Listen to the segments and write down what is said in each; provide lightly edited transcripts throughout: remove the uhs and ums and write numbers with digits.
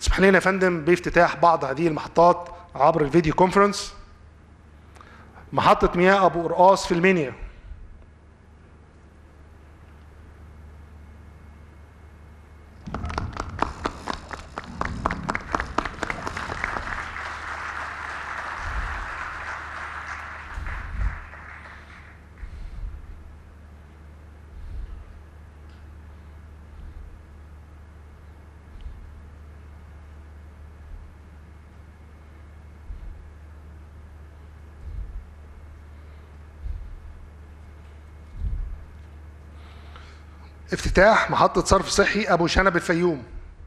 اسمح لنا يا فندم بافتتاح بعض هذه المحطات عبر الفيديو كونفرنس. محطة مياه أبو قرقاص في المنيا. افتتاح محطة صرف صحي أبو شنب الفيوم.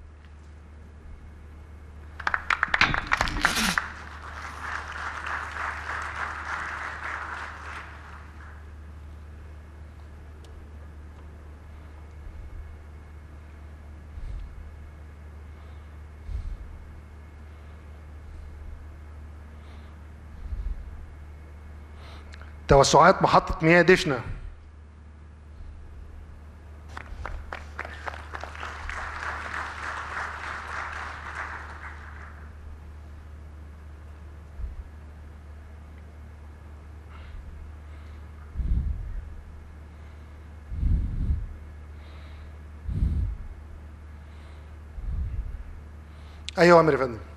توسعات محطة مياه دشنة. أيوة يا فندم.